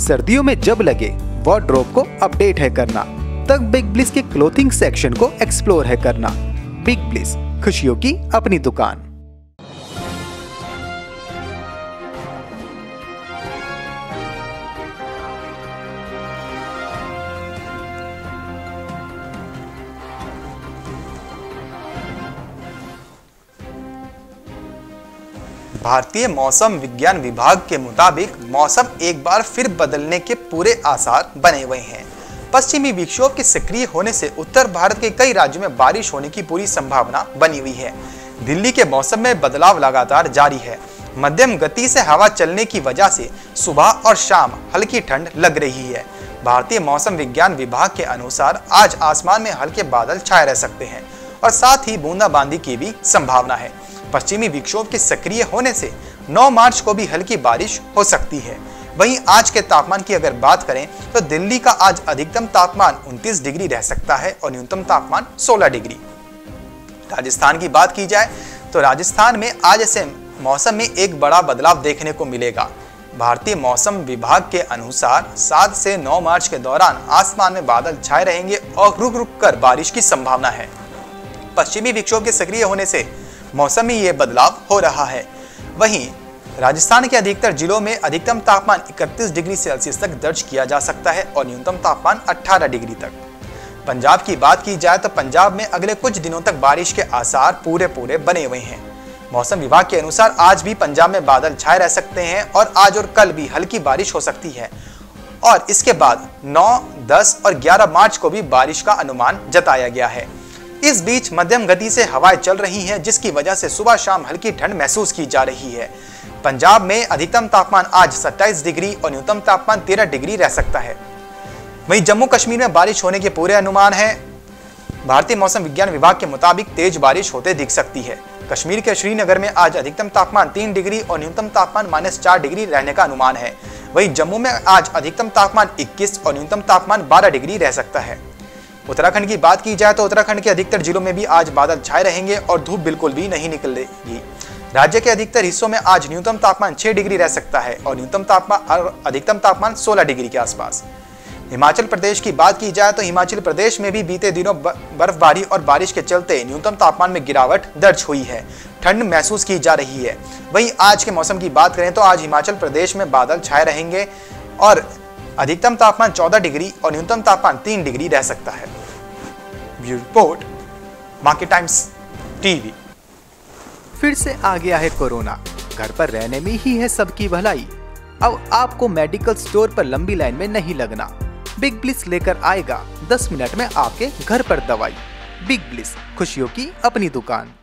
सर्दियों में जब लगे वार्डरोब को अपडेट है करना, तब बिग ब्लिस के क्लोथिंग सेक्शन को एक्सप्लोर है करना। बिग ब्लिस, खुशियों की अपनी दुकान। भारतीय मौसम विज्ञान विभाग के मुताबिक मौसम एक बार फिर बदलने के पूरे आसार बने हुए हैं। पश्चिमी विक्षोभ के सक्रिय होने से उत्तर भारत के कई राज्यों में बारिश होने की पूरी संभावना बनी हुई है। दिल्ली के मौसम में बदलाव लगातार जारी है। मध्यम गति से हवा चलने की वजह से सुबह और शाम हल्की ठंड लग रही है। भारतीय मौसम विज्ञान विभाग के अनुसार आज आसमान में हल्के बादल छाए रह सकते हैं और साथ ही बूंदाबांदी की भी संभावना है। पश्चिमी विक्षोभ के सक्रिय होने से 9 मार्च को भी हल्की बारिश हो सकती है। वहीं आज के तापमान की अगर बात करें तो दिल्ली का आज अधिकतम तापमान 29 डिग्री रह सकता है और न्यूनतम तापमान 16 डिग्री। राजस्थान की बात की जाए तो राजस्थान में आज ऐसे मौसम में एक बड़ा बदलाव देखने को मिलेगा। भारतीय मौसम विभाग के अनुसार 7 से 9 मार्च के दौरान आसमान में बादल छाए रहेंगे और रुक रुक कर बारिश की संभावना है। पश्चिमी विक्षोभ के सक्रिय होने से मौसम में ये बदलाव हो रहा है। वहीं राजस्थान के अधिकतर जिलों में अधिकतम तापमान 31 डिग्री सेल्सियस तक दर्ज किया जा सकता है और न्यूनतम तापमान 18 डिग्री तक। पंजाब की बात की जाए तो पंजाब में अगले कुछ दिनों तक बारिश के आसार पूरे बने हुए हैं। मौसम विभाग के अनुसार आज भी पंजाब में बादल छाए रह सकते हैं और आज और कल भी हल्की बारिश हो सकती है और इसके बाद 9, 10 और 11 मार्च को भी बारिश का अनुमान जताया गया है। इस बीच मध्यम गति से हवाएं चल रही हैं, जिसकी वजह से सुबह शाम हल्की ठंड महसूस की जा रही है। पंजाब में अधिकतम तापमान आज 27 डिग्री और न्यूनतम तापमान 13 डिग्री रह सकता है। वहीं जम्मू कश्मीर में बारिश होने के पूरे अनुमान है। भारतीय मौसम विज्ञान विभाग के मुताबिक तेज बारिश होते दिख सकती है। कश्मीर के श्रीनगर में आज अधिकतम तापमान 3 डिग्री और न्यूनतम तापमान -4 डिग्री रहने का अनुमान है। वहीं जम्मू में आज अधिकतम तापमान 21 और न्यूनतम तापमान 12 डिग्री रह सकता है। उत्तराखंड की बात की जाए तो उत्तराखंड के अधिकतर जिलों में भी आज बादल छाए रहेंगे और धूप बिल्कुल भी नहीं निकलेगी। राज्य के अधिकतर हिस्सों में आज न्यूनतम तापमान 6 डिग्री रह सकता है और न्यूनतम तापमान और अधिकतम तापमान 16 डिग्री के आसपास। हिमाचल प्रदेश की बात की जाए तो हिमाचल प्रदेश में भी बीते दिनों बर्फबारी और बारिश के चलते न्यूनतम तापमान में गिरावट दर्ज हुई है। ठंड महसूस की जा रही है। वहीं आज के मौसम की बात करें तो आज हिमाचल प्रदेश में बादल छाए रहेंगे और अधिकतम तापमान 14 डिग्री और न्यूनतम तापमान 3 डिग्री रह सकता है। Bureau report, Market Times TV. फिर से आ गया है कोरोना, घर पर रहने में ही है सबकी भलाई। अब आपको मेडिकल स्टोर पर लंबी लाइन में नहीं लगना। बिग ब्लिस लेकर आएगा 10 मिनट में आपके घर पर दवाई। बिग ब्लिस, खुशियों की अपनी दुकान।